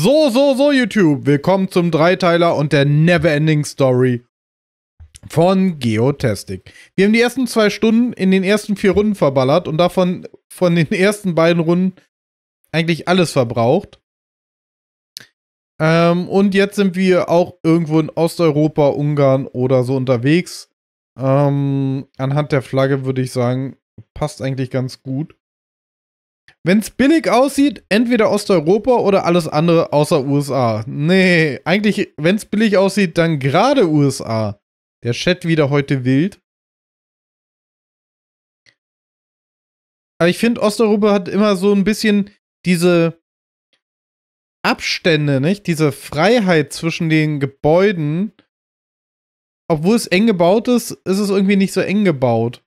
So, YouTube. Willkommen zum Dreiteiler und der Neverending Story von Geotastic. Wir haben die ersten 2 Stunden in den ersten 4 Runden verballert und davon von den ersten beiden Runden eigentlich alles verbraucht. Und jetzt sind wir auch irgendwo in Osteuropa, Ungarn oder so unterwegs. Anhand der Flagge würde ich sagen, passt eigentlich ganz gut. Wenn es billig aussieht, entweder Osteuropa oder alles andere außer USA. Nee, eigentlich, wenn es billig aussieht, dann gerade USA. Der Chat wieder heute wild. Aber ich finde, Osteuropa hat immer so ein bisschen diese Abstände, nicht? Diese Freiheit zwischen den Gebäuden. Obwohl es eng gebaut ist, ist es irgendwie nicht so eng gebaut.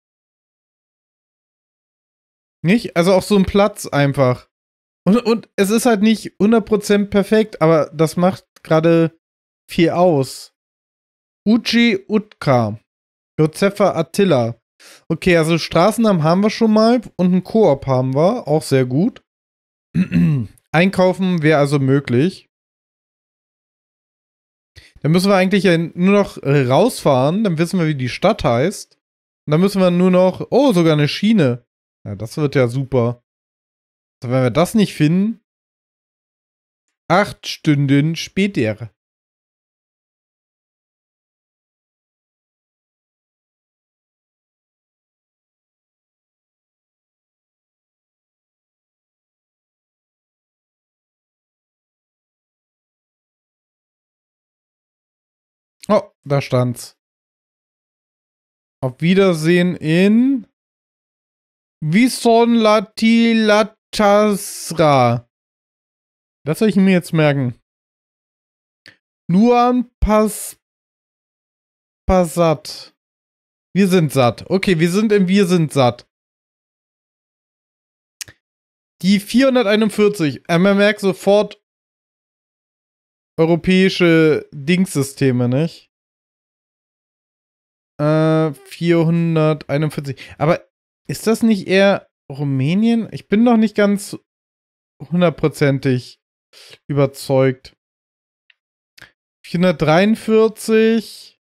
Nicht? Also auch so ein Platz einfach. Und es ist halt nicht 100% perfekt, aber das macht gerade viel aus. Uji Utka. Josefa Attila. Okay, also Straßennamen haben wir schon mal und einen Koop haben wir. Auch sehr gut. Einkaufen wäre also möglich. Dann müssen wir eigentlich ja nur noch rausfahren. Dann wissen wir, wie die Stadt heißt. Und dann müssen wir nur noch... Oh, sogar eine Schiene. Ja, das wird ja super. Also wenn wir das nicht finden... 8 Stunden später. Oh, da stand's. Auf Wiedersehen in Wisonlati-Latasra. Das soll ich mir jetzt merken. Nuan Passat. Wir sind satt. Okay, wir sind satt. Die 441. Man merkt sofort europäische Dingssysteme, nicht? 441. Aber ist das nicht eher Rumänien? Ich bin noch nicht ganz 100%ig überzeugt. 443.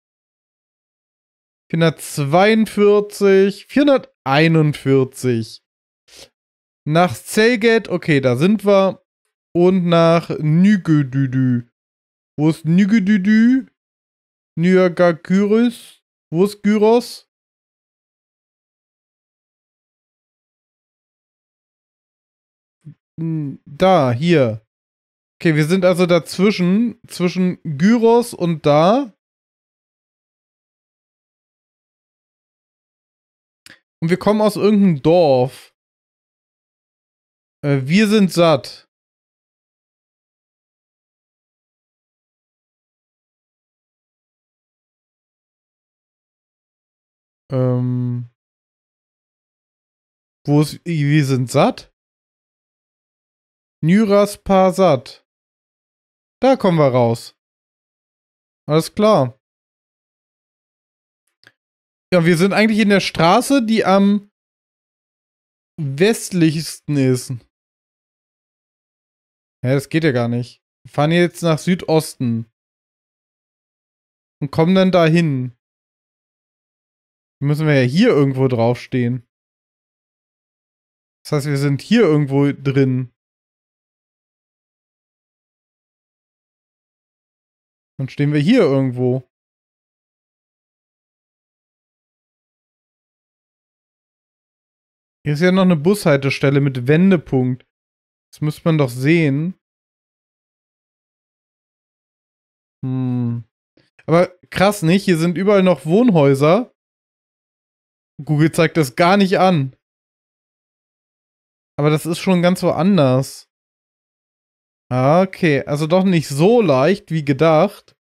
442. 441. Nach Selget, okay, da sind wir. Und nach Nügedüdü. Wo ist Nügedüdü? Nyagyris? Wo ist Gyros? Da, hier. Okay, wir sind also dazwischen. Zwischen Gyros und da. Und wir kommen aus irgendeinem Dorf. Wir sind satt. Wo ist, wir sind satt? Nyras Parsat. Da kommen wir raus. Alles klar. Ja, wir sind eigentlich in der Straße, die am westlichsten ist. Ja, das geht ja gar nicht. Wir fahren jetzt nach Südosten. Und kommen dann dahin. Müssen wir ja hier irgendwo draufstehen. Das heißt, wir sind hier irgendwo drin. Dann stehen wir hier irgendwo. Hier ist ja noch eine Bushaltestelle mit Wendepunkt. Das müsste man doch sehen. Aber krass, nicht? Hier sind überall noch Wohnhäuser. Google zeigt das gar nicht an. Aber das ist schon ganz woanders. Okay, also doch nicht so leicht wie gedacht.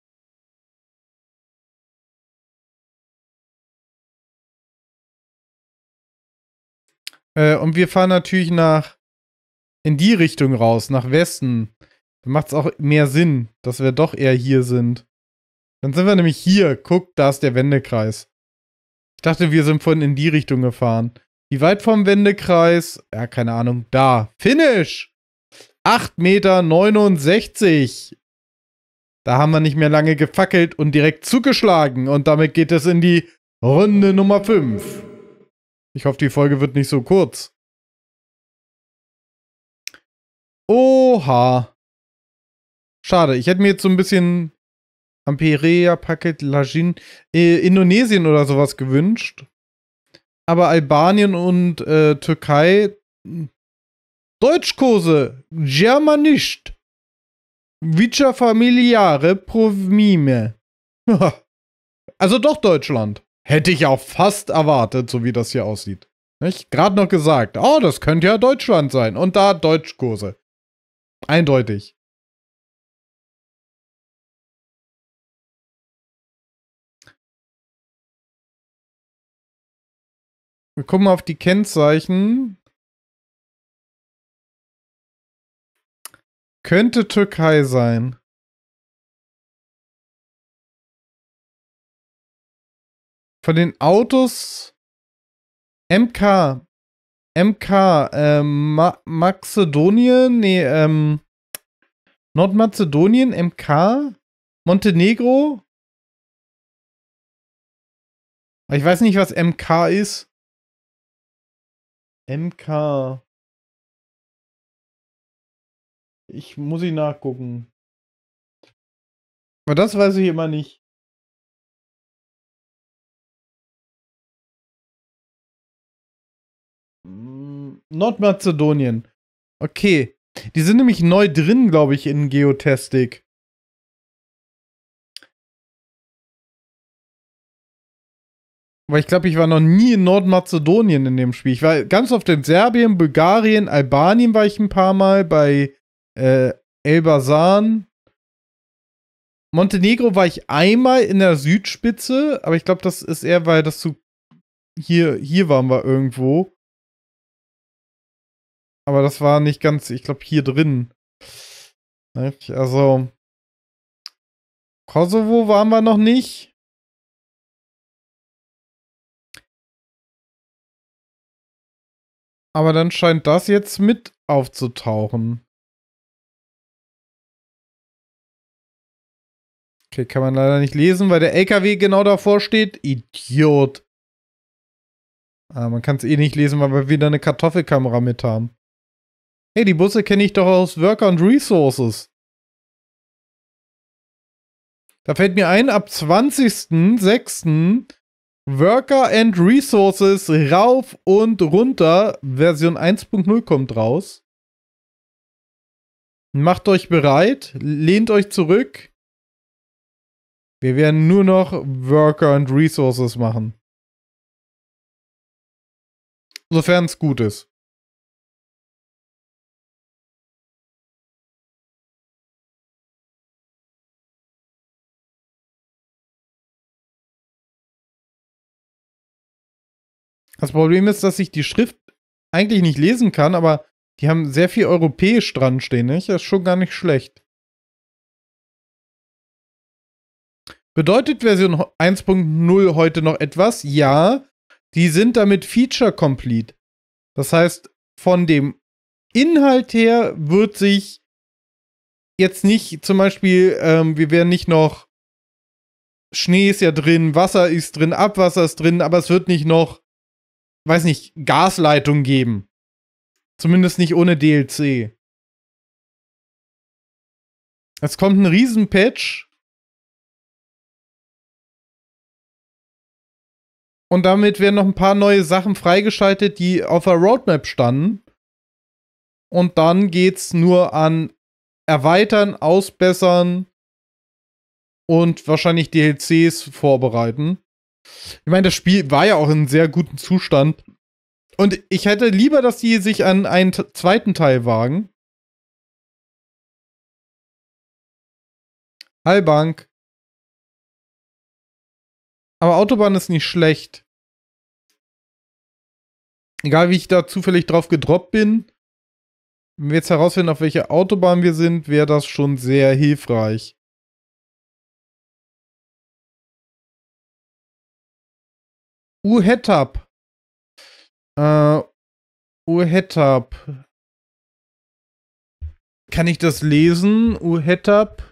Und wir fahren natürlich in die Richtung raus, nach Westen. Dann macht es auch mehr Sinn, dass wir doch eher hier sind. Dann sind wir nämlich hier. Guck, da ist der Wendekreis. Ich dachte, wir sind vorhin in die Richtung gefahren. Wie weit vom Wendekreis? Ja, keine Ahnung. Da. Finish! 8,69 Meter. Da haben wir nicht mehr lange gefackelt und direkt zugeschlagen. Und damit geht es in die Runde Nummer 5. Ich hoffe, die Folge wird nicht so kurz. Oha. Schade, ich hätte mir jetzt so ein bisschen Amperea, Paket, Lajin, Indonesien oder sowas gewünscht. Aber Albanien und Türkei, Deutschkurse, Germanischt, Vicia familiare provmime. Also doch Deutschland. Hätte ich auch fast erwartet, so wie das hier aussieht. Nicht? Gerade noch gesagt, oh, das könnte ja Deutschland sein. Und da Deutschkurse. Eindeutig. Wir gucken mal auf die Kennzeichen. Könnte Türkei sein. Von den Autos MK. Mazedonien, Nordmazedonien, MK, Montenegro. Ich weiß nicht, was MK ist. MK. Muss ich nachgucken. Aber das weiß ich immer nicht. Nordmazedonien. Okay. Die sind nämlich neu drin, glaube ich, in Geotastic. Weil ich glaube, ich war noch nie in Nordmazedonien in dem Spiel. Ich war ganz oft in Serbien, Bulgarien, Albanien war ich ein paar Mal, bei Elbasan. Montenegro war ich einmal in der Südspitze, aber ich glaube, das ist eher, weil das zu hier waren wir irgendwo. Aber das war nicht ganz, ich glaube, hier drin. Also Kosovo waren wir noch nicht. Aber dann scheint das jetzt mit aufzutauchen. Okay, kann man leider nicht lesen, weil der LKW genau davor steht. Idiot. Man kann es eh nicht lesen, weil wir wieder eine Kartoffelkamera mit haben. Hey, die Busse kenne ich doch aus Worker and Resources. Da fällt mir ein, ab 20.06. Worker and Resources rauf und runter. Version 1.0 kommt raus. Macht euch bereit, lehnt euch zurück. Wir werden nur noch Worker and Resources machen. Sofern es gut ist. Das Problem ist, dass ich die Schrift eigentlich nicht lesen kann, aber die haben sehr viel europäisch dran stehen, nicht? Das ist schon gar nicht schlecht. Bedeutet Version 1.0 heute noch etwas? Ja, die sind damit Feature Complete. Das heißt, von dem Inhalt her wird sich jetzt nicht zum Beispiel, wir werden nicht noch Schnee ist ja drin, Wasser ist drin, Abwasser ist drin, aber es wird nicht noch, weiß nicht, Gasleitung geben. Zumindest nicht ohne DLC. Es kommt ein Riesenpatch. Und damit werden noch ein paar neue Sachen freigeschaltet, die auf der Roadmap standen. Und dann geht's nur an Erweitern, Ausbessern und wahrscheinlich DLCs vorbereiten. Ich meine, das Spiel war ja auch in sehr gutem Zustand. Und ich hätte lieber, dass die sich an einen zweiten Teil wagen. Heilbank. Aber Autobahn ist nicht schlecht. Egal, wie ich da zufällig drauf gedroppt bin. Wenn wir jetzt herausfinden, auf welche Autobahn wir sind, wäre das schon sehr hilfreich. Uhetab. Uhetab. Kann ich das lesen? Uhetab.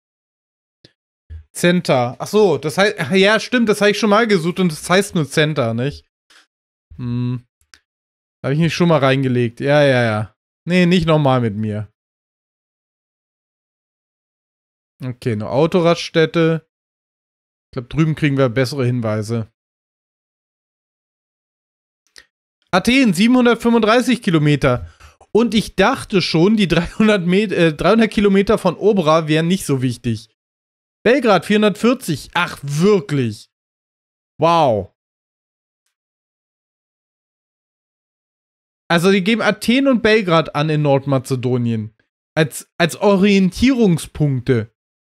Center. Achso, das heißt, ja, stimmt, das habe ich schon mal gesucht und das heißt nur Center, nicht? Hm. Da habe ich mich schon mal reingelegt. Ja. Nee, nicht nochmal mit mir. Okay, eine Autoraststätte. Ich glaube, drüben kriegen wir bessere Hinweise. Athen, 735 Kilometer. Und ich dachte schon, die 300 Kilometer von Obra wären nicht so wichtig. Belgrad, 440. Ach, wirklich? Wow. Also, die geben Athen und Belgrad an in Nordmazedonien. Als Orientierungspunkte.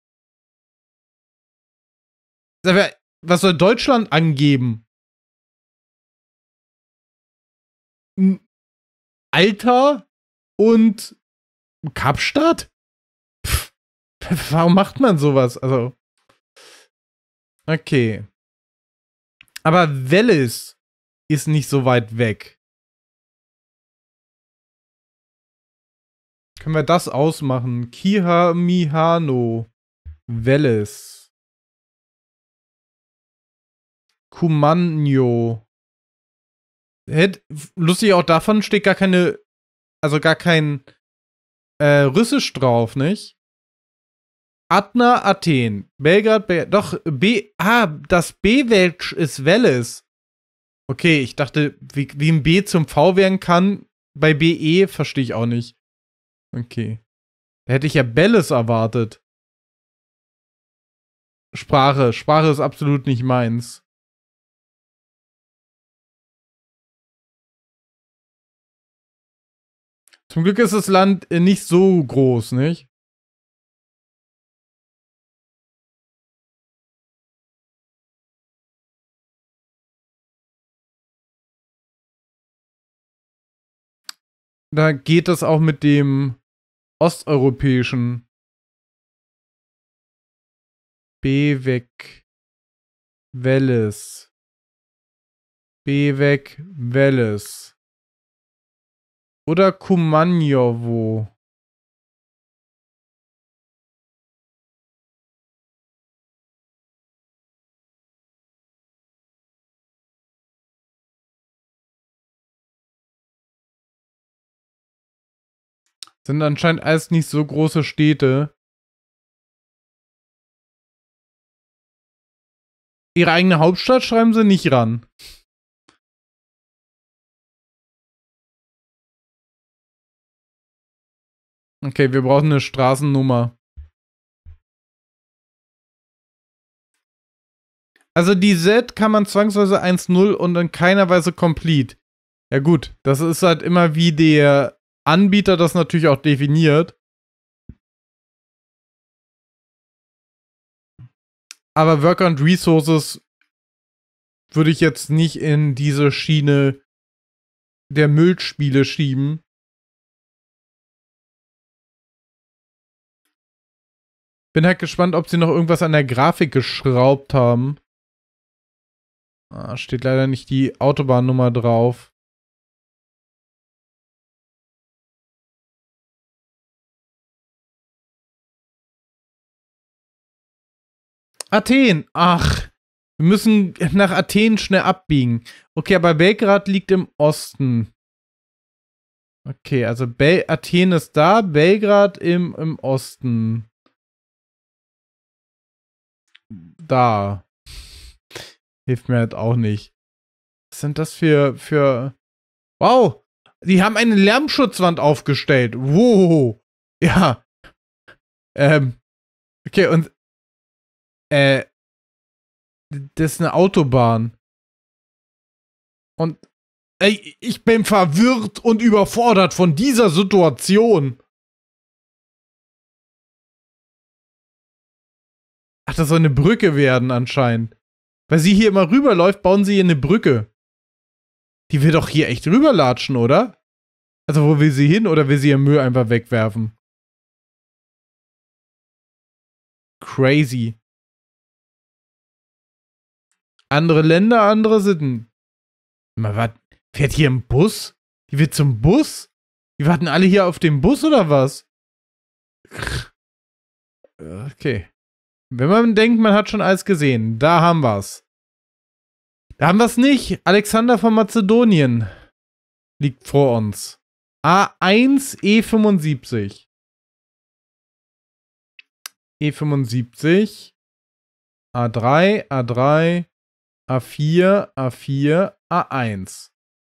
Was soll Deutschland angeben? Alter und Kapstadt? Pff, warum macht man sowas? Also. Okay. Aber Veles ist nicht so weit weg. Können wir das ausmachen? Kihamihano. Veles. Kumanjo. Lustig, auch davon steht gar keine, also gar kein Russisch drauf, nicht? Adna, Athen. Belgrad, doch, das B-Welsch ist Veles. Okay, ich dachte, wie ein B zum V werden kann, bei BE verstehe ich auch nicht. Okay. Da hätte ich ja Belles erwartet. Sprache ist absolut nicht meins. Zum Glück ist das Land nicht so groß, nicht? Da geht das auch mit dem osteuropäischen B weg Welles. B weg Welles. Oder Kumanjowo. Sind anscheinend alles nicht so große Städte. Ihre eigene Hauptstadt schreiben sie nicht ran. Okay, wir brauchen eine Straßennummer. Also die Z kann man zwangsweise 1-0 und in keiner Weise complete. Ja gut, das ist halt immer wie der Anbieter das natürlich auch definiert. Aber Worker and Resources würde ich jetzt nicht in diese Schiene der Müllspiele schieben. Bin halt gespannt, ob sie noch irgendwas an der Grafik geschraubt haben. Steht leider nicht die Autobahnnummer drauf. Athen. Ach, wir müssen nach Athen schnell abbiegen. Okay, aber Belgrad liegt im Osten. Okay, also Athen ist da, Belgrad im Osten. Da. Hilft mir halt auch nicht. Was sind das für... Wow! Die haben eine Lärmschutzwand aufgestellt. Wow! Ja. Okay, und das ist eine Autobahn. Und ey, ich bin verwirrt und überfordert von dieser Situation. Ach, das soll eine Brücke werden anscheinend. Weil sie hier immer rüberläuft, bauen sie hier eine Brücke. Die will doch hier echt rüberlatschen, oder? Also wo will sie hin oder will sie ihren Müll einfach wegwerfen? Crazy. Andere Länder, andere Sitten. Mal, was? Fährt hier ein Bus? Die wird zum Bus? Die warten alle hier auf den Bus oder was? Okay. Wenn man denkt, man hat schon alles gesehen, da haben wir's. Da haben wir's nicht. Alexander von Mazedonien liegt vor uns. A1 E75. E75. A3, A3, A4, A4, A1.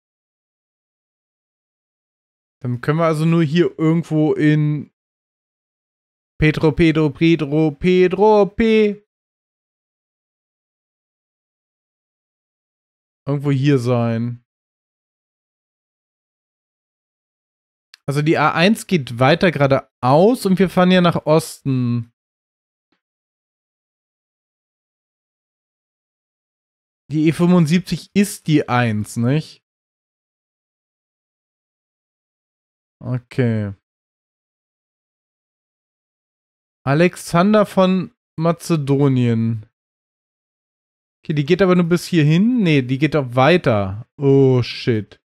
Dann können wir also nur hier irgendwo in Pedro P. Irgendwo hier sein. Also die A1 geht weiter geradeaus und wir fahren ja nach Osten. Die E75 ist die 1, nicht? Okay. Alexander von Mazedonien. Okay, die geht aber nur bis hierhin. Nee, die geht auch weiter. Oh, shit.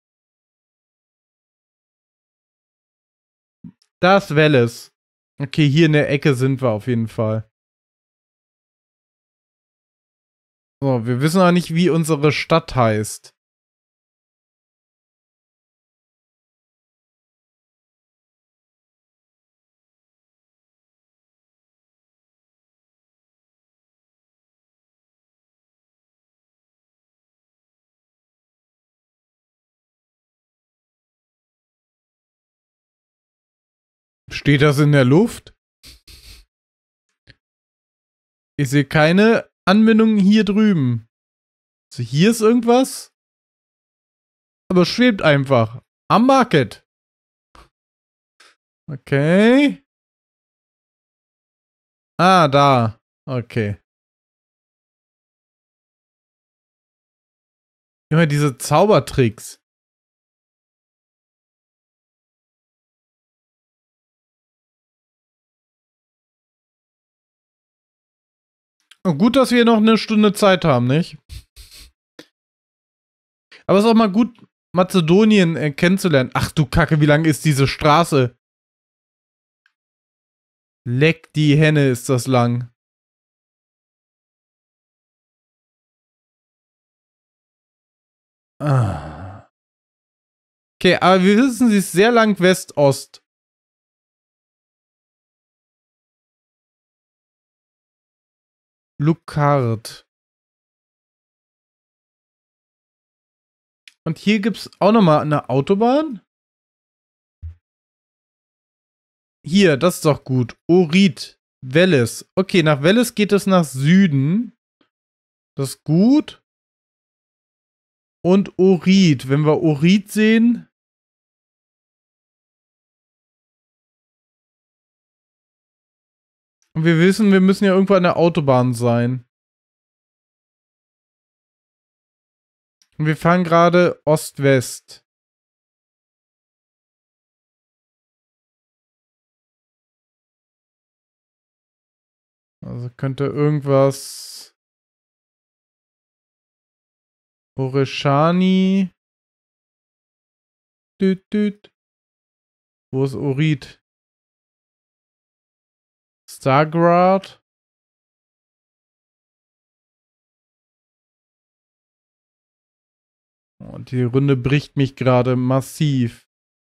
Das Welles. Okay, hier in der Ecke sind wir auf jeden Fall. So, wir wissen auch nicht, wie unsere Stadt heißt. Steht das in der Luft? Ich sehe keine Anbindung hier drüben. Also hier ist irgendwas. Aber es schwebt einfach. Am Market. Okay. Ah, da. Okay. Immer diese Zaubertricks. Und gut, dass wir noch eine Stunde Zeit haben, nicht? Aber es ist auch mal gut, Mazedonien kennenzulernen. Ach du Kacke, wie lang ist diese Straße? Leck die Henne, ist das lang. Ah. Okay, aber wir wissen, sie ist sehr lang West-Ost. Lucard. Und hier gibt's auch nochmal eine Autobahn. Hier, das ist doch gut. Orit. Welles. Okay, nach Welles geht es nach Süden. Das ist gut. Und Orit. Wenn wir Orit sehen. Und wir wissen, wir müssen ja irgendwo an der Autobahn sein. Und wir fahren gerade Ost-West. Also könnte irgendwas. Oreshani. Düt, düt. Wo ist Orit? Stargrad. Und die Runde bricht mich gerade massiv.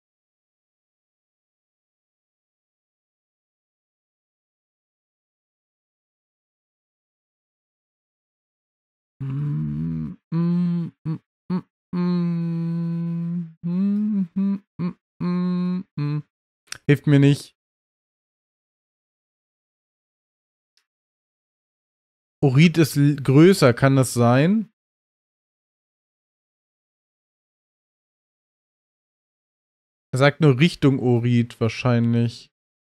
Hilft mir nicht. Orit ist größer, kann das sein? Er sagt nur Richtung Orit wahrscheinlich.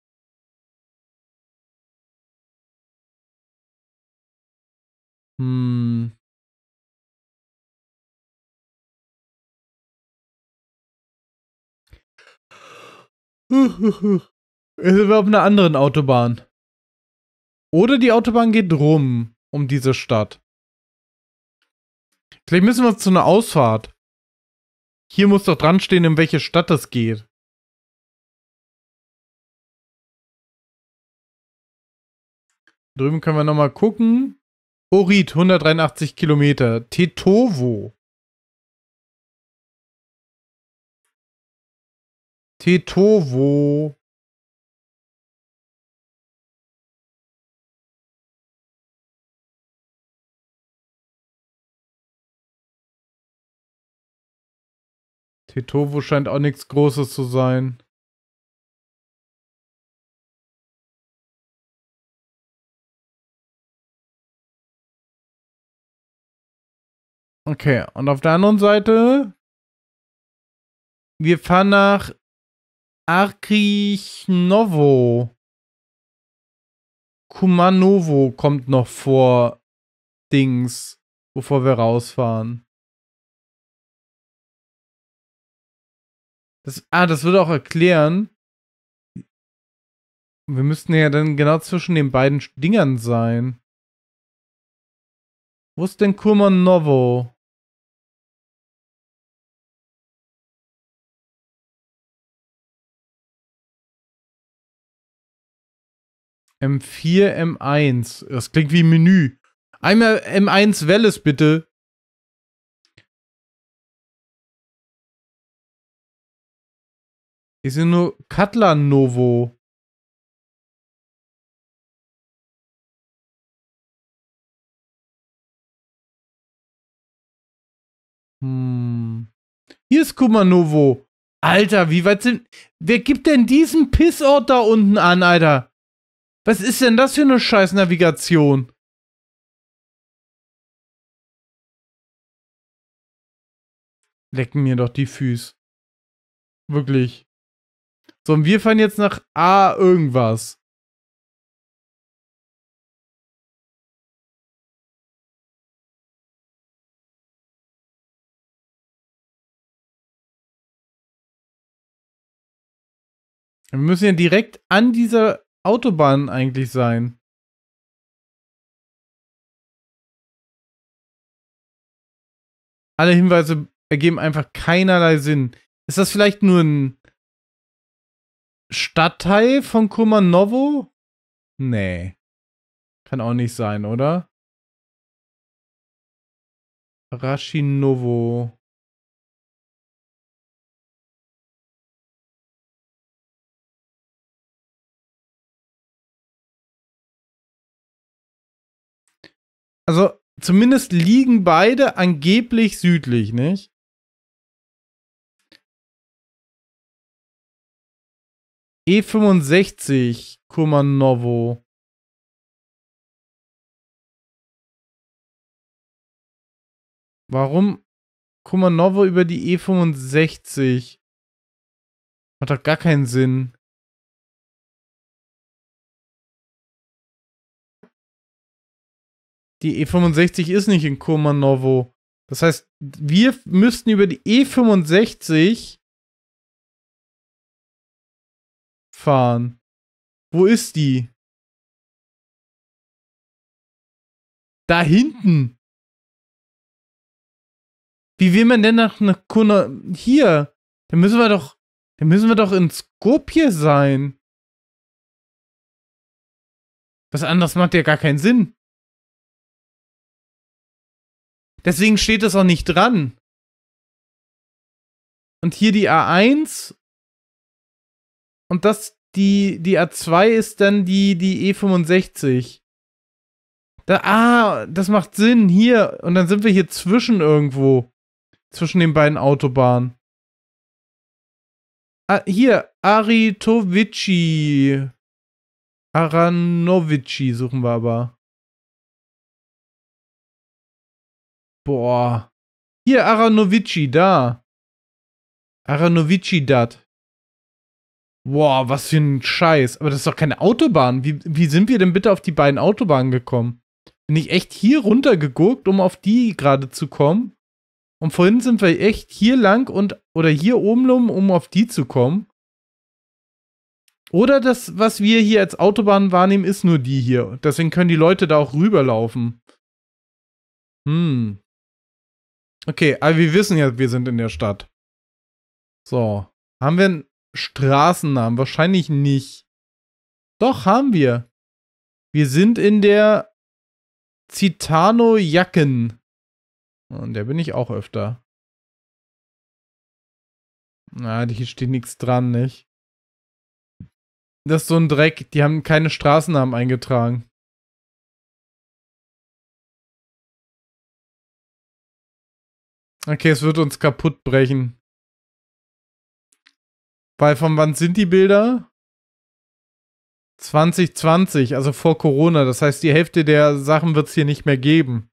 Jetzt sind wir auf einer anderen Autobahn. Oder die Autobahn geht rum um diese Stadt. Vielleicht müssen wir zu einer Ausfahrt. Hier muss doch dran stehen, in welche Stadt es geht. Drüben können wir nochmal gucken. Ohrid, 183 Kilometer. Tetovo. Tetovo. Tetovo scheint auch nichts Großes zu sein. Okay, und auf der anderen Seite, wir fahren nach Arkrinovo. Kumanovo kommt noch vor Dings, bevor wir rausfahren. Das würde auch erklären. Wir müssten ja dann genau zwischen den beiden Dingern sein. Wo ist denn Kumanovo? M4, M1. Das klingt wie ein Menü. Einmal M1 Welles, bitte. Ich sehe nur Katlanovo. Hier ist Kumanovo. Alter, wie weit sind... Wer gibt denn diesen Pissort da unten an, Alter? Was ist denn das für eine scheiß Navigation? Lecken mir doch die Füße. Wirklich. So, und wir fahren jetzt nach A irgendwas. Wir müssen ja direkt an dieser Autobahn eigentlich sein. Alle Hinweise ergeben einfach keinerlei Sinn. Ist das vielleicht nur ein Stadtteil von Kumanovo? Nee. Kann auch nicht sein, oder? Rashinovo. Also, zumindest liegen beide angeblich südlich, nicht? E65, Kumanovo. Warum Kumanovo über die E65? Macht doch gar keinen Sinn. Die E65 ist nicht in Kumanovo. Das heißt, wir müssten über die E65 fahren. Wo ist die? Da hinten. Wie will man denn nach einer hier? Dann müssen wir doch in Skopje sein. Was anderes macht ja gar keinen Sinn. Deswegen steht das auch nicht dran. Und hier die A1. Und das, die A2 ist dann die E65. Das macht Sinn. Hier. Und dann sind wir hier zwischen irgendwo. Zwischen den beiden Autobahnen. Hier. Aritovici. Aranovici suchen wir aber. Boah. Hier, Aranovici, da. Aranovici, dat. Boah, was für ein Scheiß. Aber das ist doch keine Autobahn. Wie sind wir denn bitte auf die beiden Autobahnen gekommen? Bin ich echt hier runtergeguckt, um auf die gerade zu kommen? Und vorhin sind wir echt hier lang oder hier oben um auf die zu kommen? Oder das, was wir hier als Autobahn wahrnehmen, ist nur die hier. Deswegen können die Leute da auch rüberlaufen. Okay, aber wir wissen ja, wir sind in der Stadt. So. Haben wir einen Straßennamen? Wahrscheinlich nicht. Doch, haben wir. Wir sind in der Citano-Jacken. Und der bin ich auch öfter. Na, hier steht nichts dran, nicht? Das ist so ein Dreck. Die haben keine Straßennamen eingetragen. Okay, es wird uns kaputt brechen. Weil von wann sind die Bilder? 2020, also vor Corona. Das heißt, die Hälfte der Sachen wird es hier nicht mehr geben.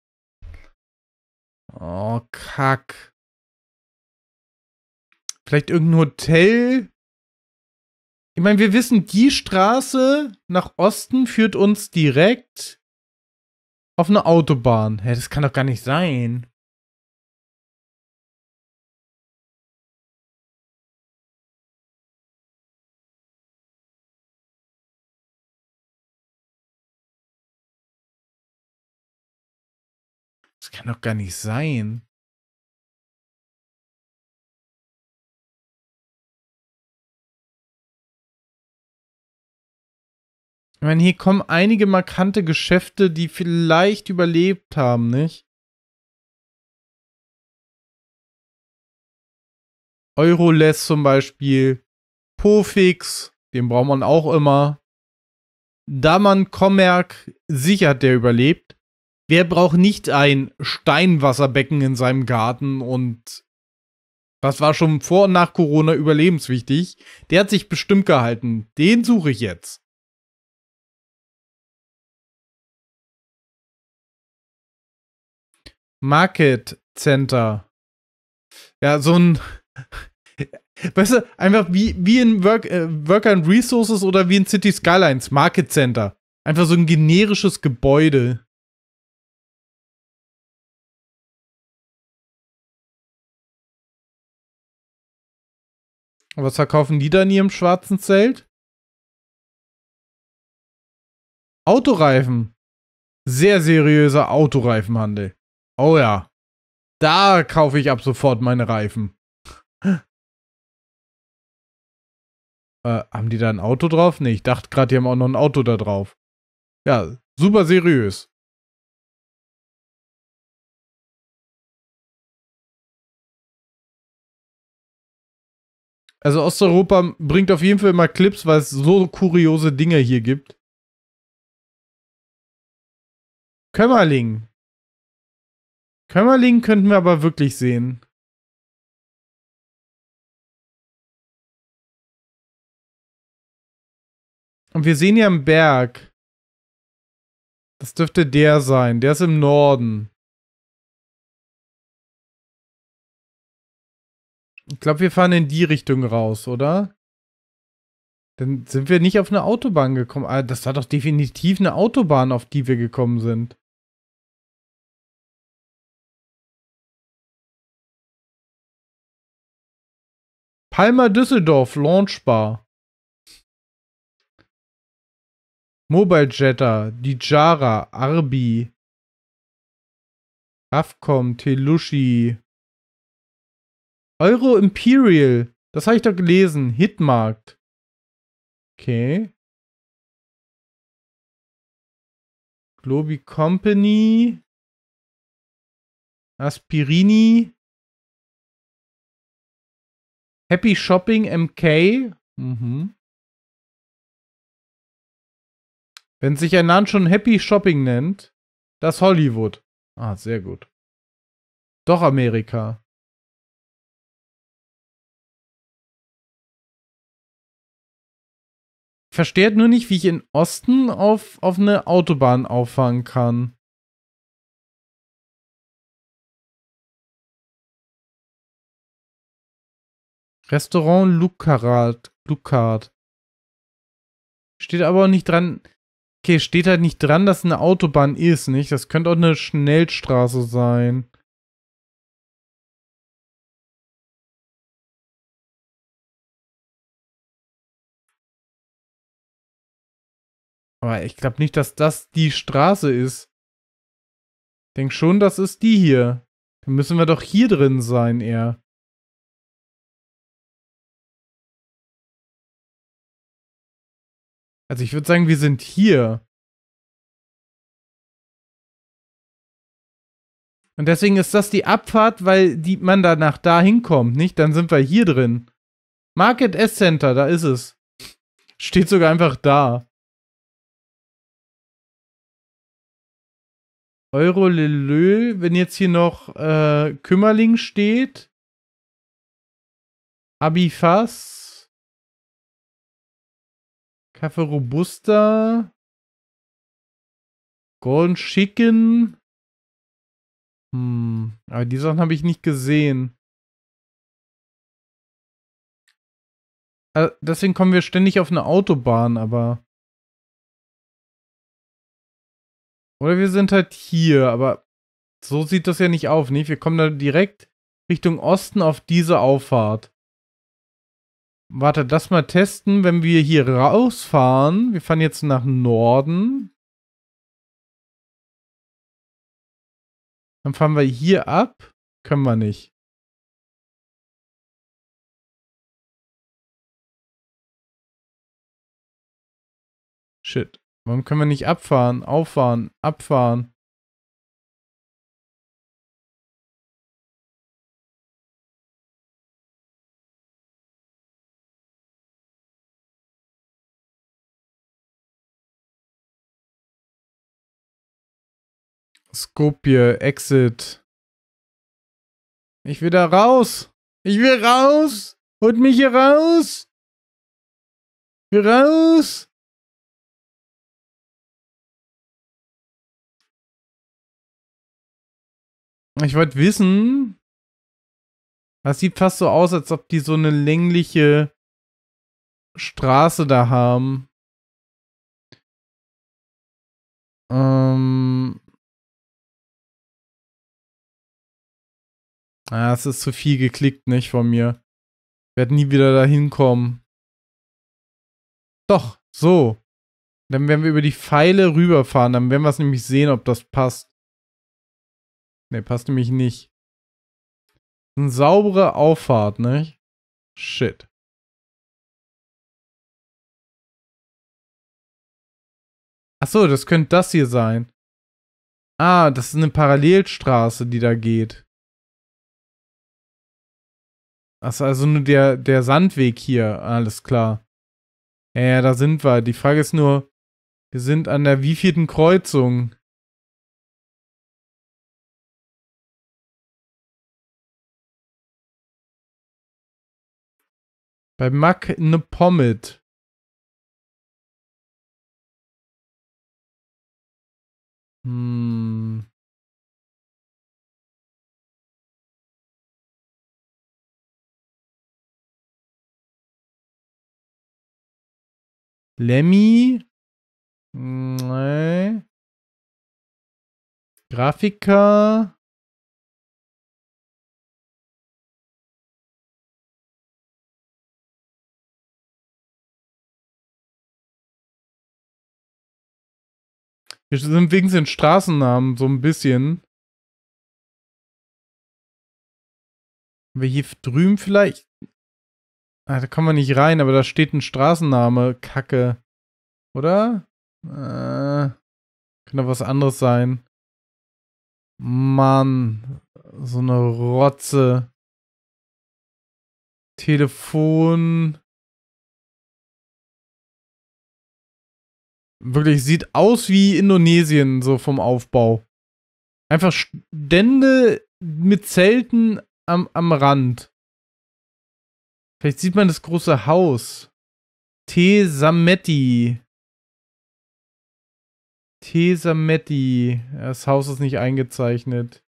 Oh, Kack. Vielleicht irgendein Hotel? Ich meine, wir wissen, die Straße nach Osten führt uns direkt auf eine Autobahn. Hä, das kann doch gar nicht sein. Das kann doch gar nicht sein. Ich meine, hier kommen einige markante Geschäfte, die vielleicht überlebt haben, nicht? Euroless zum Beispiel. Pofix, den braucht man auch immer. Daman Kommerk, sicher hat der überlebt. Wer braucht nicht ein Steinwasserbecken in seinem Garten und das war schon vor und nach Corona überlebenswichtig. Der hat sich bestimmt gehalten. Den suche ich jetzt. Market Center. Ja, so ein. Weißt du, einfach wie in Worker and Resources oder wie in City Skylines. Market Center. Einfach so ein generisches Gebäude. Was verkaufen die da in ihrem schwarzen Zelt? Autoreifen. Sehr seriöser Autoreifenhandel. Oh ja. Da kaufe ich ab sofort meine Reifen. Haben die da ein Auto drauf? Nee, ich dachte gerade, die haben auch noch ein Auto da drauf. Ja, super seriös. Also Osteuropa bringt auf jeden Fall immer Clips, weil es so kuriose Dinge hier gibt. Kömmerling. Kömmerling könnten wir aber wirklich sehen. Und wir sehen ja einen Berg. Das dürfte der sein. Der ist im Norden. Ich glaube, wir fahren in die Richtung raus, oder? Dann sind wir nicht auf eine Autobahn gekommen. Ah, das war doch definitiv eine Autobahn, auf die wir gekommen sind. Palma Düsseldorf, Launchbar. Mobile Jetter, Dijara, Arbi. Avcom, Telushi. Euro Imperial. Das habe ich doch gelesen. Hitmarkt. Okay. Globi Company. Aspirini. Happy Shopping MK. Mhm. Wenn sich ein Land schon Happy Shopping nennt, das Hollywood. Ah, sehr gut. Doch Amerika. Ich verstehe nur nicht, wie ich in Osten auf eine Autobahn auffahren kann. Restaurant Lucard. Steht aber auch nicht dran. Okay, steht halt nicht dran, dass eine Autobahn ist, nicht? Das könnte auch eine Schnellstraße sein. Aber ich glaube nicht, dass das die Straße ist. Ich denke schon, das ist die hier. Dann müssen wir doch hier drin sein, eher. Also ich würde sagen, wir sind hier. Und deswegen ist das die Abfahrt, weil man danach da hinkommt, nicht? Dann sind wir hier drin. Market S Center, da ist es. Steht sogar einfach da. Eurolelö, wenn jetzt hier noch Kümmerling steht. Abifas. Kaffee Robusta. Golden Chicken. Aber die Sachen habe ich nicht gesehen. Also deswegen kommen wir ständig auf eine Autobahn, aber. Oder wir sind halt hier, aber so sieht das ja nicht auf, nicht? Wir kommen da direkt Richtung Osten auf diese Auffahrt. Warte, das mal testen, wenn wir hier rausfahren. Wir fahren jetzt nach Norden. Dann fahren wir hier ab. Können wir nicht. Shit. Warum können wir nicht abfahren? Auffahren, abfahren. Skopje, Exit. Ich will da raus. Ich will raus. Holt mich hier raus. Ich will raus. Ich wollte wissen. Das sieht fast so aus, als ob die so eine längliche Straße da haben. Es ist zu viel geklickt, nicht von mir. Ich werde nie wieder da hinkommen. Doch, so. Dann werden wir über die Pfeile rüberfahren. Dann werden wir es nämlich sehen, ob das passt. Ne, passt nämlich nicht. Eine saubere Auffahrt, nicht? Shit. Achso, das könnte das hier sein. Ah, das ist eine Parallelstraße, die da geht. Das ist also nur der Sandweg hier. Alles klar. Ja, da sind wir. Die Frage ist nur, wir sind an der wievielten Kreuzung? Bei Mack ne Pommet. Lemmy. Nee. Grafiker. Wir sind wegen den Straßennamen so ein bisschen. Wir hier drüben vielleicht. Da kommen wir nicht rein, aber da steht ein Straßenname. Kacke. Oder? Könnte was anderes sein. Mann. So eine Rotze. Telefon. Wirklich, sieht aus wie Indonesien, so vom Aufbau. Einfach Stände mit Zelten am Rand. Vielleicht sieht man das große Haus. Tesametti. Tesametti. Das Haus ist nicht eingezeichnet.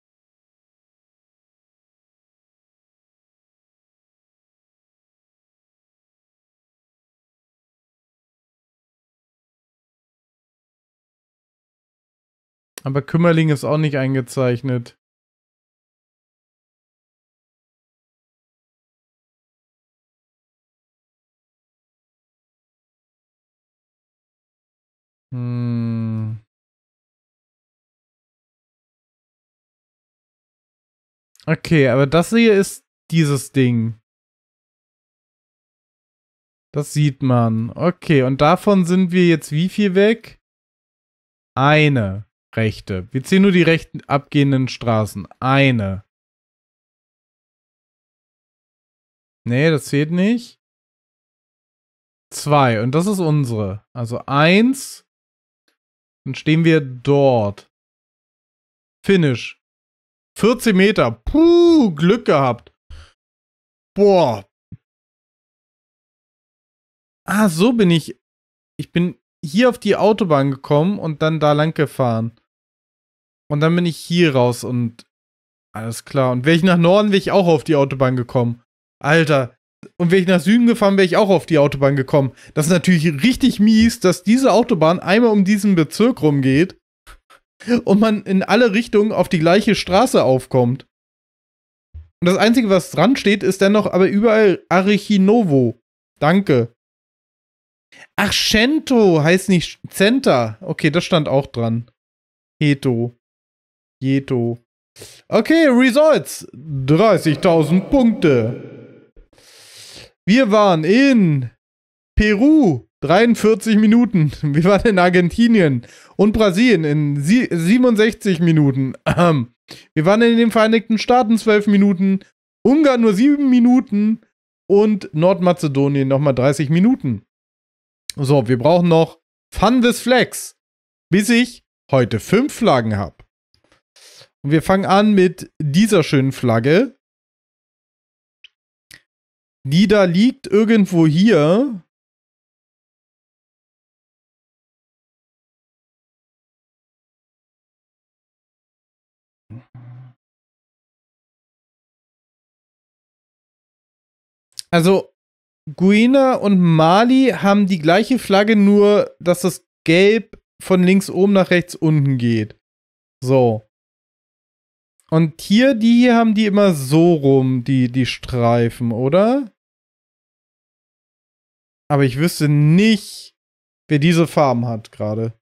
Aber Kümmerling ist auch nicht eingezeichnet. Okay, aber das hier ist dieses Ding. Das sieht man. Okay, und davon sind wir jetzt wie viel weg? Eine. rechte. Wir ziehen nur die rechten abgehenden Straßen. Eine. Nee, das zählt nicht. 2. Und das ist unsere. Also 1. Dann stehen wir dort. Finish. 14 Meter. Puh, Glück gehabt. Boah. Ah, so bin ich. Ich bin hier auf die Autobahn gekommen und dann da lang gefahren. Und dann bin ich hier raus und alles klar. Und wäre ich nach Norden, wäre ich auch auf die Autobahn gekommen. Alter. Und wäre ich nach Süden gefahren, wäre ich auch auf die Autobahn gekommen. Das ist natürlich richtig mies, dass diese Autobahn einmal um diesen Bezirk rumgeht und man in alle Richtungen auf die gleiche Straße aufkommt. Und das Einzige, was dran steht, ist dann noch aber überall Archinovo. Danke. Ach, Cento heißt nicht Center. Okay, das stand auch dran. Jeto. Okay, Results. 30.000 Punkte. Wir waren in Peru. 43 Minuten. Wir waren in Argentinien und Brasilien in 67 Minuten. Wir waren in den Vereinigten Staaten 12 Minuten. Ungarn nur 7 Minuten. Und Nordmazedonien nochmal 30 Minuten. So, wir brauchen noch Fun with Flags, bis ich heute 5 Flaggen habe. Und wir fangen an mit dieser schönen Flagge. Die da liegt irgendwo hier. Also, Guyana und Mali haben die gleiche Flagge, nur dass das Gelb von links oben nach rechts unten geht. So. Und hier, die hier haben die immer so rum, die Streifen, oder? Aber ich wüsste nicht, wer diese Farben hat gerade.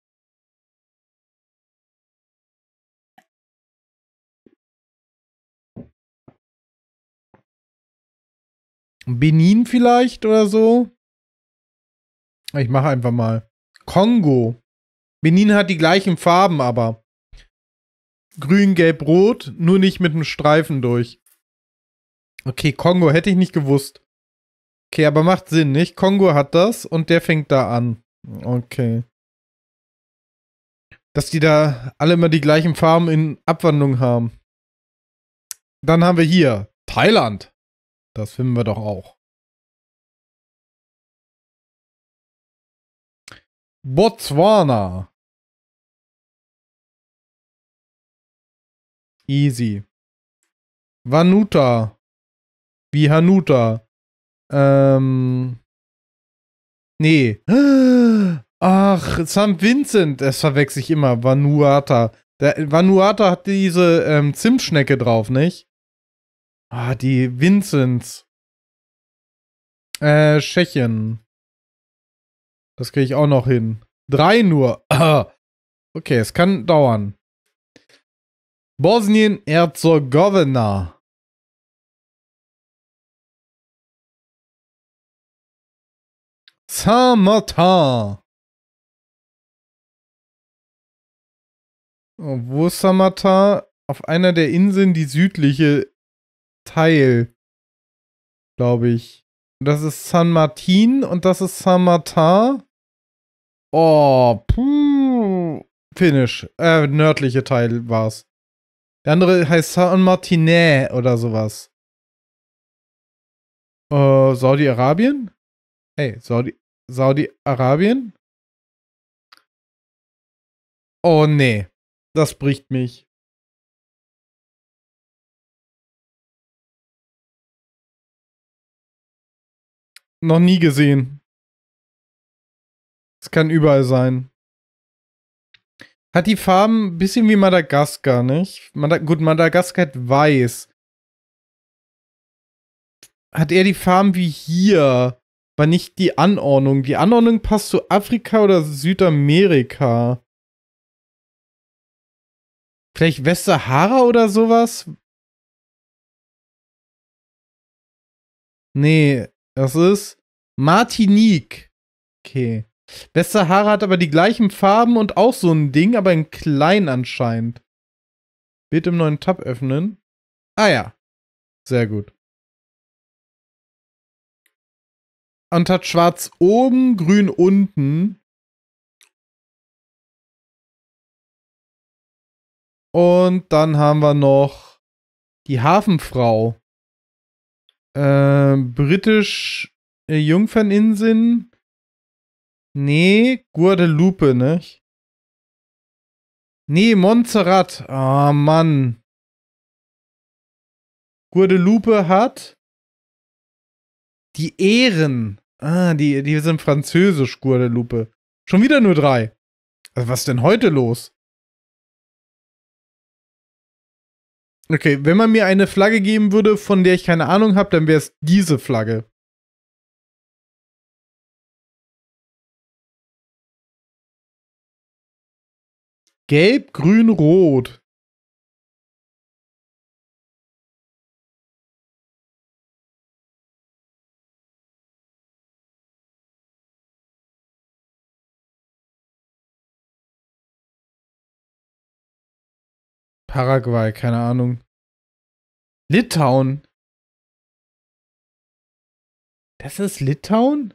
Benin vielleicht oder so? Ich mache einfach mal. Kongo. Benin hat die gleichen Farben, aber grün, gelb, rot, nur nicht mit einem Streifen durch. Okay, Kongo hätte ich nicht gewusst. Okay, aber macht Sinn, nicht? Kongo hat das und der fängt da an. Okay. Dass die da alle immer die gleichen Farben in Abwandlung haben. Dann haben wir hier Thailand. Das finden wir doch auch. Botswana. Easy. Vanuta. Wie Hanuta. Nee. Ach, St. Vincent. Das verwechsel ich immer. Vanuata. Vanuata hat diese Zimtschnecke drauf, nicht? Ah, die Vincents. Tschechien. Das kriege ich auch noch hin. 3 nur. Okay, es kann dauern. Bosnien-Herzegowina. Saint-Martin. Oh, wo ist Saint-Martin? Auf einer der Inseln, die südliche Teil. Glaube ich. Das ist San Martin und das ist Saint-Martin. Oh, puh. Finish. Nördliche Teil war's. Der andere heißt San Martinet oder sowas. Saudi-Arabien? Hey, Saudi-Arabien? Oh, nee. Das bricht mich. Noch nie gesehen. Es kann überall sein. Hat die Farben ein bisschen wie Madagaskar, nicht? Gut, Madagaskar hat weiß. Hat er die Farben wie hier, aber nicht die Anordnung. Die Anordnung passt zu Afrika oder Südamerika. Vielleicht Westsahara oder sowas? Nee, das ist Martinique. Okay. Westsahara hat aber die gleichen Farben und auch so ein Ding, aber in klein anscheinend. Bild im neuen Tab öffnen. Ah ja. Sehr gut. Und hat schwarz oben, grün unten. Und dann haben wir noch die Hafenfrau. Britisch Jungferninseln. Nee, Guadeloupe, ne? Nee, Montserrat. Ah, Mann. Guadeloupe hat die Ehren. Ah, die sind französisch, Guadeloupe. Schon wieder nur 3. Also, was ist denn heute los? Okay, wenn man mir eine Flagge geben würde, von der ich keine Ahnung habe, dann wäre es diese Flagge. Gelb, grün, rot. Paraguay, keine Ahnung. Litauen. Das ist Litauen?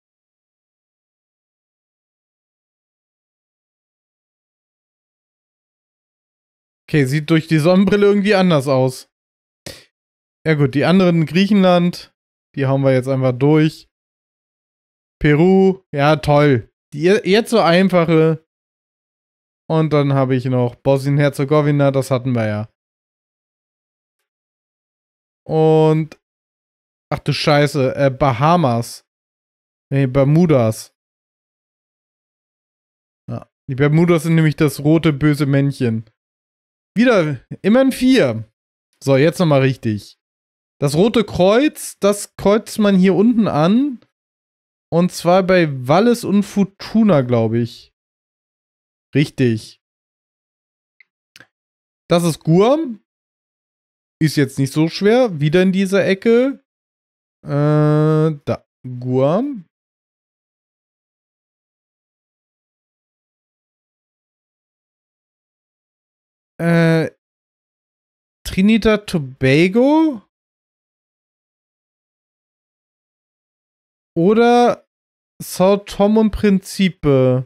Okay, sieht durch die Sonnenbrille irgendwie anders aus. Ja gut, die anderen Griechenland, die hauen wir jetzt einfach durch. Peru, ja toll. Die jetzt so einfache. Und dann habe ich noch Bosnien-Herzegowina, das hatten wir ja. Und, ach du Scheiße, Bahamas. Nee, Bermudas. Ja, die Bermudas sind nämlich das rote böse Männchen. Wieder, immerhin 4. So, jetzt nochmal richtig. Das rote Kreuz, das kreuzt man hier unten an. Und zwar bei Wallis und Futuna, glaube ich. Richtig. Das ist Guam. Ist jetzt nicht so schwer. Wieder in dieser Ecke. Da. Guam. Trinidad Tobago. Oder Sao Tome und Principe.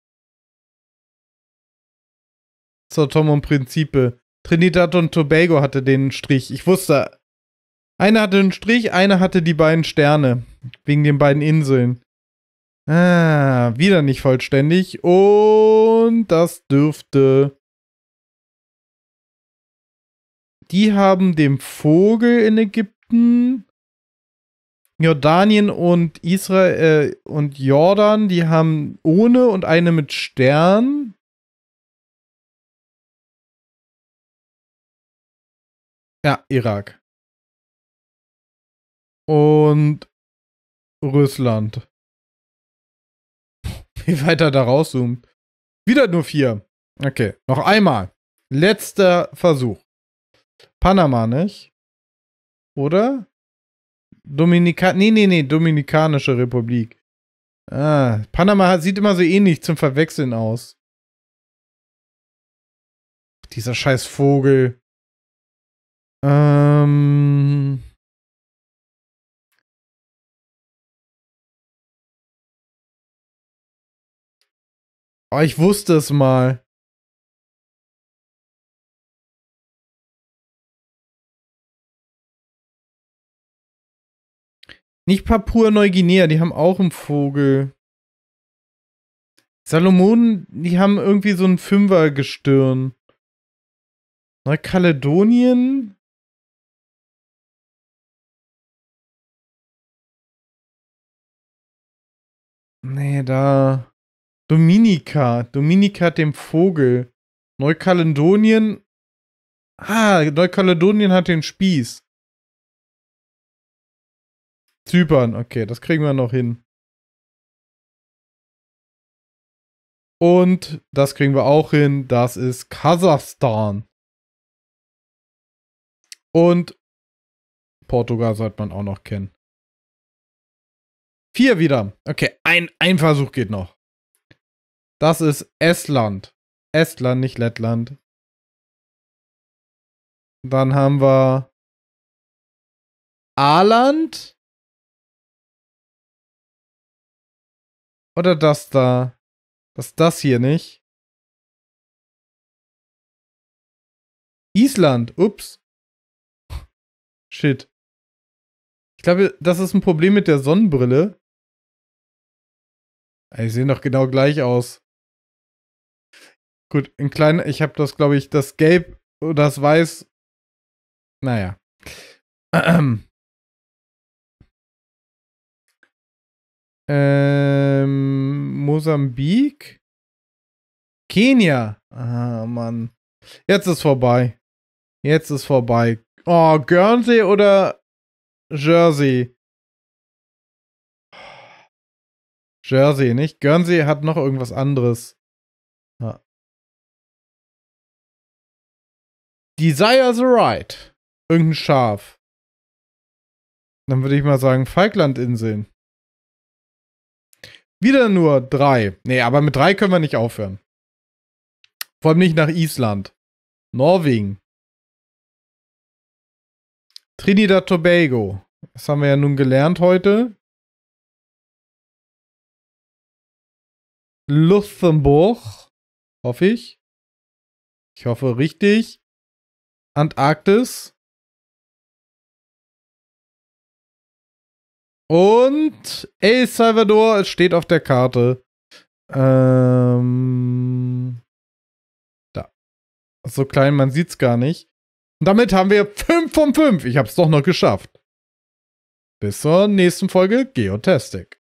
Sao Tome und Principe. Trinidad und Tobago hatte den Strich. Ich wusste, einer hatte einen Strich, einer hatte die beiden Sterne. Wegen den beiden Inseln. Ah, wieder nicht vollständig. Und das dürfte. Die haben den Vogel in Ägypten. Jordanien und Israel und Jordan, die haben ohne und eine mit Stern. Ja, Irak. Und Russland. Wie weiter da rauszoomt. Wieder nur 4. Okay, noch einmal. Letzter Versuch. Panama, nicht? Oder? Dominikanische Republik. Ah, Panama sieht immer so ähnlich zum Verwechseln aus. Dieser scheiß Vogel. Oh, ich wusste es mal. Nicht Papua-Neuguinea, die haben auch einen Vogel. Salomonen, die haben irgendwie so ein Fünfergestirn. Neukaledonien? Nee, da. Dominika. Dominika hat den Vogel. Neukaledonien. Ah, Neukaledonien hat den Spieß. Zypern, okay, das kriegen wir noch hin. Und das kriegen wir auch hin. Das ist Kasachstan. Und Portugal sollte man auch noch kennen. 4 wieder. Okay, ein Versuch geht noch. Das ist Estland. Estland, nicht Lettland. Dann haben wir Åland. Oder das da. Das ist das hier nicht. Island. Ups. Shit. Ich glaube, das ist ein Problem mit der Sonnenbrille. Die sehen doch genau gleich aus. Gut, in klein, ich habe das, glaube ich, das Gelb oder das Weiß. Naja. Mosambik? Kenia. Ah, Mann. Jetzt ist vorbei. Jetzt ist vorbei. Oh, Guernsey oder Jersey? Jersey, nicht? Guernsey hat noch irgendwas anderes. Ja. Desire the Right. Irgendein Schaf. Dann würde ich mal sagen Falklandinseln. Wieder nur 3. Nee, aber mit 3 können wir nicht aufhören. Vor allem nicht nach Island. Norwegen. Trinidad Tobago. Das haben wir ja nun gelernt heute. Luxemburg. Hoffe ich. Ich hoffe richtig. Antarktis. Und El Salvador, es steht auf der Karte. Da. So klein, man sieht's gar nicht. Und damit haben wir 5 von 5. Ich hab's doch noch geschafft. Bis zur nächsten Folge Geotastic.